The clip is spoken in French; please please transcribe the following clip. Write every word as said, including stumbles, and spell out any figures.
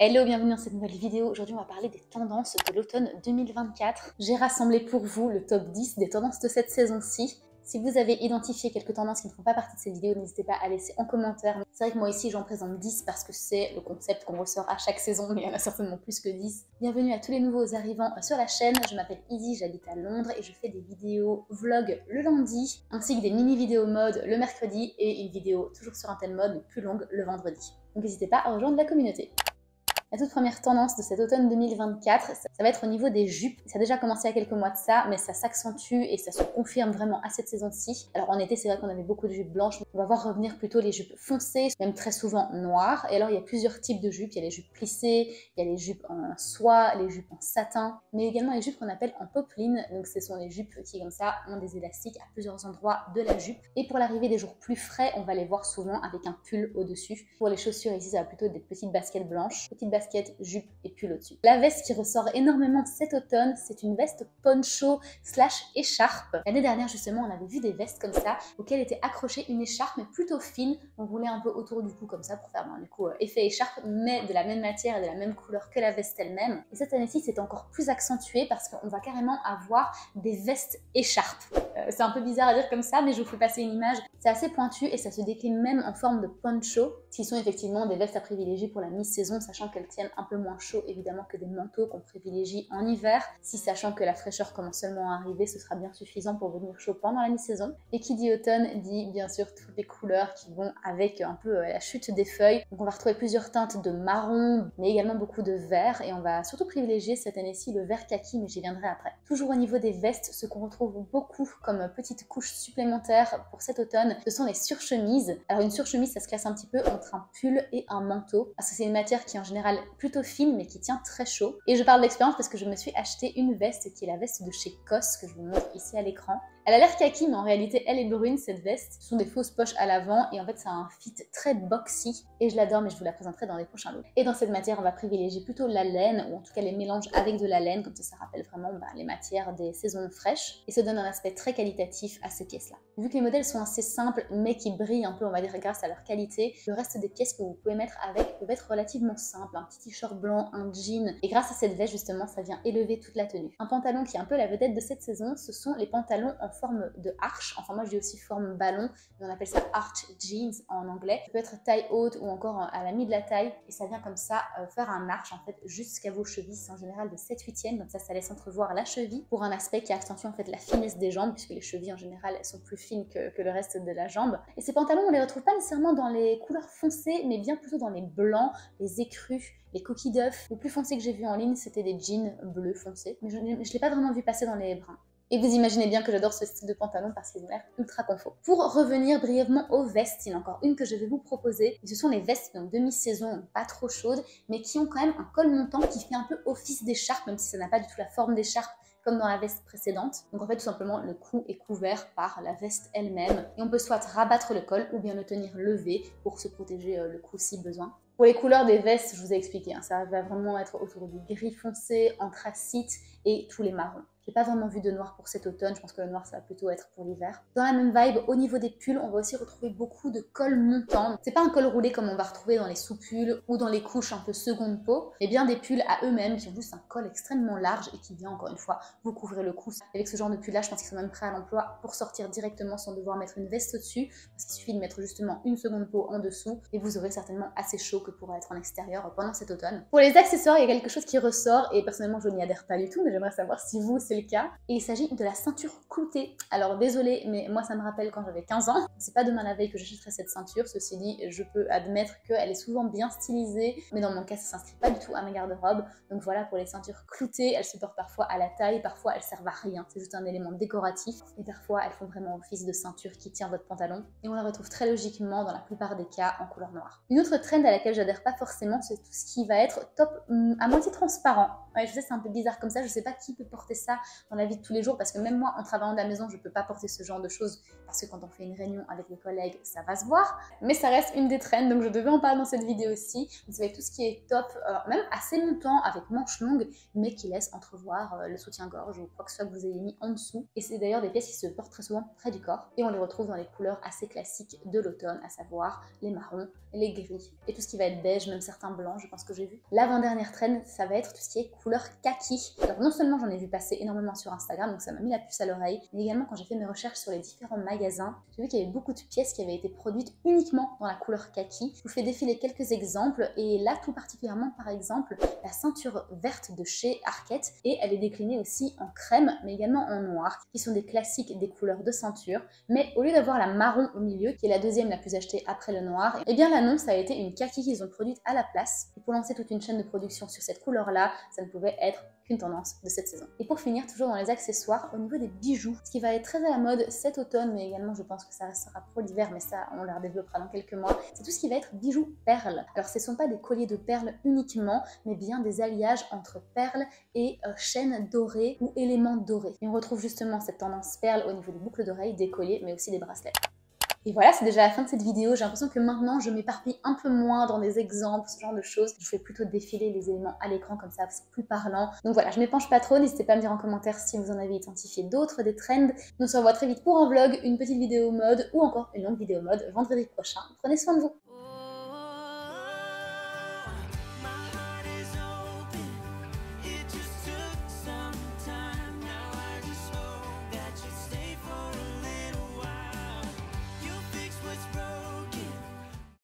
Hello, bienvenue dans cette nouvelle vidéo. Aujourd'hui, on va parler des tendances de l'automne deux mille vingt-quatre. J'ai rassemblé pour vous le top dix des tendances de cette saison-ci. Si vous avez identifié quelques tendances qui ne font pas partie de cette vidéo, n'hésitez pas à laisser en commentaire. C'est vrai que moi ici, j'en présente dix parce que c'est le concept qu'on ressort à chaque saison, mais il y en a certainement plus que dix. Bienvenue à tous les nouveaux arrivants sur la chaîne. Je m'appelle Izzy, j'habite à Londres et je fais des vidéos vlog le lundi, ainsi que des mini-vidéos mode le mercredi et une vidéo toujours sur un thème mode, mais plus longue, le vendredi. Donc n'hésitez pas à rejoindre la communauté. La toute première tendance de cet automne deux mille vingt-quatre, ça, ça va être au niveau des jupes. Ça a déjà commencé il y a quelques mois de ça, mais ça s'accentue et ça se confirme vraiment à cette saison-ci. Alors en été, c'est vrai qu'on avait beaucoup de jupes blanches. On va voir revenir plutôt les jupes foncées, même très souvent noires. Et alors il y a plusieurs types de jupes. Il y a les jupes plissées, il y a les jupes en soie, les jupes en satin, mais également les jupes qu'on appelle en popeline. Donc ce sont les jupes qui, comme ça, ont des élastiques à plusieurs endroits de la jupe. Et pour l'arrivée des jours plus frais, on va les voir souvent avec un pull au-dessus. Pour les chaussures, ici, ça va plutôt être des petites baskets blanches, petites baskets basket, jupe et pull au-dessus. La veste qui ressort énormément cet automne, c'est une veste poncho slash écharpe. L'année dernière justement, on avait vu des vestes comme ça, auxquelles était accrochée une écharpe mais plutôt fine. On roulait un peu autour du cou comme ça pour faire ben, du coup euh, effet écharpe, mais de la même matière et de la même couleur que la veste elle-même. Et cette année-ci, c'est encore plus accentué parce qu'on va carrément avoir des vestes écharpes. Euh, c'est un peu bizarre à dire comme ça, mais je vous fais passer une image. C'est assez pointu et ça se décline même en forme de poncho, qui sont effectivement des vestes à privilégier pour la mi-saison, sachant qu'elles tiennent un peu moins chaud évidemment que des manteaux qu'on privilégie en hiver. Si sachant que la fraîcheur commence seulement à arriver, ce sera bien suffisant pour venir chaud pendant la mi-saison. Et qui dit automne dit bien sûr toutes les couleurs qui vont avec un peu la chute des feuilles. Donc on va retrouver plusieurs teintes de marron, mais également beaucoup de vert, et on va surtout privilégier cette année-ci le vert kaki, mais j'y viendrai après. Toujours au niveau des vestes, ce qu'on retrouve beaucoup comme petite couche supplémentaire pour cet automne, ce sont les surchemises. Alors une surchemise, ça se classe un petit peu entre un pull et un manteau, parce que c'est une matière qui est en général plutôt fine mais qui tient très chaud. Et je parle d'expérience parce que je me suis acheté une veste qui est la veste de chez COS, que je vous montre ici à l'écran. Elle a l'air kaki, mais en réalité elle est brune cette veste. Ce sont des fausses poches à l'avant et en fait ça a un fit très boxy et je l'adore, mais je vous la présenterai dans les prochains looks. Et dans cette matière on va privilégier plutôt la laine, ou en tout cas les mélanges avec de la laine, comme ça ça rappelle vraiment bah, les matières des saisons fraîches et ça donne un aspect très qualitatif à ces pièces là. Vu que les modèles sont assez simples mais qui brillent un peu on va dire grâce à leur qualité, le reste des pièces que vous pouvez mettre avec peuvent être relativement simples. Un petit t-shirt blanc, un jean, et grâce à cette veste justement ça vient élever toute la tenue. Un pantalon qui est un peu la vedette de cette saison, ce sont les pantalons en forme de arche, enfin moi je dis aussi forme ballon, mais on appelle ça arch jeans en anglais. Ça peut être taille haute ou encore à la mi de la taille, et ça vient comme ça euh, faire un arche en fait jusqu'à vos chevilles. C'est en général de sept huitièmes, donc ça ça laisse entrevoir la cheville pour un aspect qui accentue en fait la finesse des jambes, puisque les chevilles en général elles sont plus fines que, que le reste de la jambe. Et ces pantalons on les retrouve pas nécessairement dans les couleurs foncées, mais bien plutôt dans les blancs, les écrus, les coquilles d'œufs. Le plus foncé que j'ai vu en ligne c'était des jeans bleus foncés, mais je ne l'ai pas vraiment vu passer dans les bruns. Et vous imaginez bien que j'adore ce style de pantalon parce qu'ils ont l'air ultra confort. Pour revenir brièvement aux vestes, il y en a encore une que je vais vous proposer. Et ce sont les vestes de demi-saison, pas trop chaudes, mais qui ont quand même un col montant qui fait un peu office d'écharpe, même si ça n'a pas du tout la forme d'écharpe comme dans la veste précédente. Donc en fait tout simplement le cou est couvert par la veste elle-même et on peut soit rabattre le col ou bien le tenir levé pour se protéger le cou si besoin. Pour les couleurs des vestes, je vous ai expliqué, hein, ça va vraiment être autour du gris foncé, anthracite et tous les marrons. J'ai pas vraiment vu de noir pour cet automne, je pense que le noir ça va plutôt être pour l'hiver. Dans la même vibe, au niveau des pulls, on va aussi retrouver beaucoup de cols montants. C'est pas un col roulé comme on va retrouver dans les sous-pulls ou dans les couches un peu seconde peau, mais bien des pulls à eux-mêmes qui ont juste un col extrêmement large et qui vient encore une fois vous couvrir le cou. Avec ce genre de pull là, je pense qu'ils sont même prêts à l'emploi pour sortir directement sans devoir mettre une veste au-dessus, parce qu'il suffit de mettre justement une seconde peau en dessous et vous aurez certainement assez chaud que pour être en extérieur pendant cet automne. Pour les accessoires, il y a quelque chose qui ressort et personnellement je n'y adhère pas du tout, mais j'aimerais savoir si vous c'est le cas. Et il s'agit de la ceinture cloutée. Alors désolée, mais moi ça me rappelle quand j'avais quinze ans. C'est pas demain la veille que j'achèterai cette ceinture. Ceci dit, je peux admettre qu'elle est souvent bien stylisée, mais dans mon cas ça s'inscrit pas du tout à ma garde-robe. Donc voilà, pour les ceintures cloutées, elles se portent parfois à la taille, parfois elles servent à rien. C'est juste un élément décoratif. Et parfois elles font vraiment office de ceinture qui tient votre pantalon. Et on la retrouve très logiquement dans la plupart des cas en couleur noire. Une autre trend à laquelle j'adhère pas forcément, c'est tout ce qui va être top à moitié transparent. Ouais, je sais, c'est un peu bizarre comme ça, je sais pas qui peut porter ça dans la vie de tous les jours, parce que même moi, en travaillant de la maison, je peux pas porter ce genre de choses, parce que quand on fait une réunion avec les collègues, ça va se voir, mais ça reste une des trends, donc je devais en parler dans cette vidéo aussi. Vous savez, tout ce qui est top, euh, même assez longtemps, avec manches longues, mais qui laisse entrevoir euh, le soutien-gorge ou quoi que ce soit que vous ayez mis en dessous. Et c'est d'ailleurs des pièces qui se portent très souvent près du corps, et on les retrouve dans les couleurs assez classiques de l'automne, à savoir les marrons, les gris, et tout ce qui va être beige, même certains blancs, je pense que j'ai vu. L'avant-dernière trend, ça va être tout ce qui est couleur kaki. Alors non seulement j'en ai vu passer énormément sur Instagram, donc ça m'a mis la puce à l'oreille, mais également quand j'ai fait mes recherches sur les différents magasins, j'ai vu qu'il y avait beaucoup de pièces qui avaient été produites uniquement dans la couleur kaki. Je vous fais défiler quelques exemples, et là tout particulièrement par exemple la ceinture verte de chez Arket, et elle est déclinée aussi en crème mais également en noir, qui sont des classiques des couleurs de ceinture, mais au lieu d'avoir la marron au milieu, qui est la deuxième la plus achetée après le noir, et bien l'annonce a été une kaki qu'ils ont produite à la place. Et pour lancer toute une chaîne de production sur cette couleur là, ça ne pouvait être qu'une tendance de cette saison. Et pour finir, toujours dans les accessoires, au niveau des bijoux, ce qui va être très à la mode cet automne, mais également je pense que ça restera pour l'hiver, mais ça on le redéveloppera dans quelques mois, c'est tout ce qui va être bijoux perles. Alors ce ne sont pas des colliers de perles uniquement, mais bien des alliages entre perles et euh, chaînes dorées ou éléments dorés. Et on retrouve justement cette tendance perles au niveau des boucles d'oreilles, des colliers, mais aussi des bracelets. Et voilà, c'est déjà la fin de cette vidéo. J'ai l'impression que maintenant, je m'éparpille un peu moins dans des exemples, ce genre de choses. Je fais plutôt défiler les éléments à l'écran, comme ça, c'est plus parlant. Donc voilà, je m'épanche pas trop. N'hésitez pas à me dire en commentaire si vous en avez identifié d'autres, des trends. Nous on se revoit très vite pour un vlog, une petite vidéo mode ou encore une longue vidéo mode vendredi prochain. Prenez soin de vous.